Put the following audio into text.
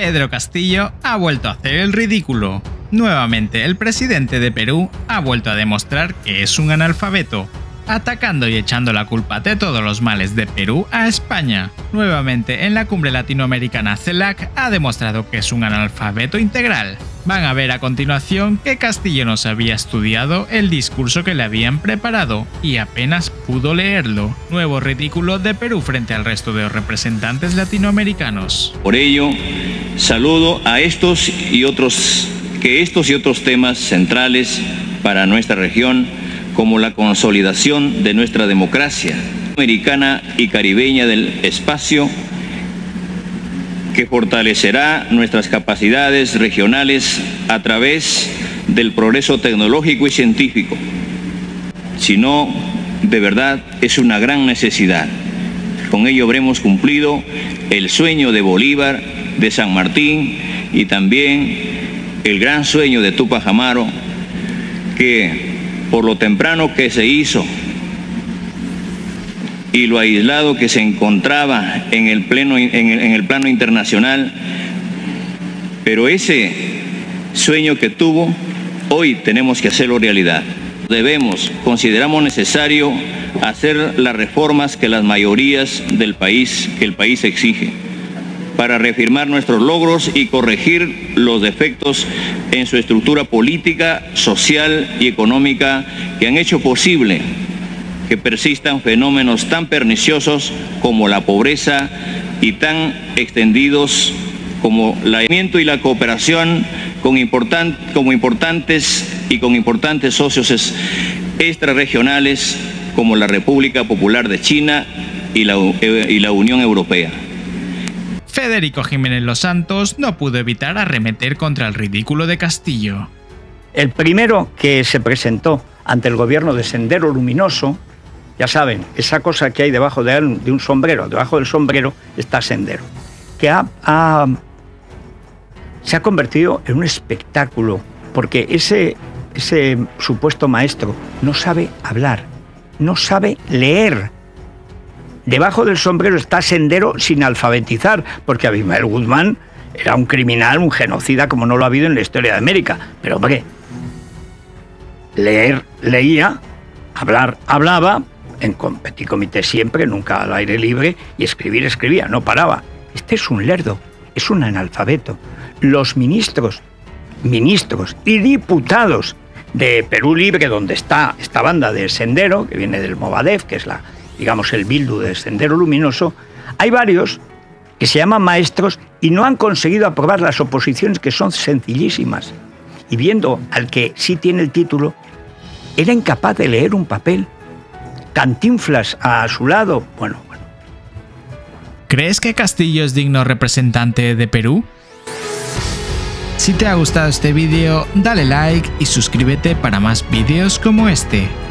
Pedro Castillo ha vuelto a hacer el ridículo. Nuevamente, el presidente de Perú ha vuelto a demostrar que es un analfabeto, atacando y echando la culpa de todos los males de Perú a España. Nuevamente, en la cumbre latinoamericana CELAC ha demostrado que es un analfabeto integral. Van a ver a continuación que Castillo no se había estudiado el discurso que le habían preparado y apenas pudo leerlo. Nuevo ridículo de Perú frente al resto de los representantes latinoamericanos. Por ello, saludo a estos y otros temas centrales para nuestra región, como la consolidación de nuestra democracia americana y caribeña del espacio, que fortalecerá nuestras capacidades regionales a través del progreso tecnológico y científico. Si no, de verdad es una gran necesidad. Con ello habremos cumplido el sueño de Bolívar, de San Martín y también el gran sueño de Túpac Amaru, que por lo temprano que se hizo y lo aislado que se encontraba en el plano internacional, pero ese sueño que tuvo, hoy tenemos que hacerlo realidad. Consideramos necesario hacer las reformas que las mayorías del país, que el país exige, para reafirmar nuestros logros y corregir los defectos en su estructura política, social y económica que han hecho posible que persistan fenómenos tan perniciosos como la pobreza y tan extendidos como el aislamiento y la cooperación con importantes socios extrarregionales como la República Popular de China y la Unión Europea. Federico Jiménez Los Santos no pudo evitar arremeter contra el ridículo de Castillo. El primero que se presentó ante el gobierno de Sendero Luminoso, ya saben, esa cosa que hay debajo de un sombrero, debajo del sombrero está Sendero, que se ha convertido en un espectáculo, porque ese supuesto maestro no sabe hablar, no sabe leer. Debajo del sombrero está Sendero sin alfabetizar, porque Abimael Guzmán era un criminal, un genocida como no lo ha habido en la historia de América. Pero hombre, leer leía, hablar hablaba, en petit comité siempre, nunca al aire libre, y escribir escribía, no paraba. Este es un lerdo, es un analfabeto. Los ministros y diputados de Perú Libre, donde está esta banda de Sendero, que viene del Movadef, que es digamos el Bildu de Sendero Luminoso, hay varios que se llaman maestros y no han conseguido aprobar las oposiciones, que son sencillísimas. Y viendo al que sí tiene el título, era incapaz de leer un papel. Cantinflas a su lado, bueno. ¿Crees que Castillo es digno representante de Perú? Si te ha gustado este vídeo, dale like y suscríbete para más vídeos como este.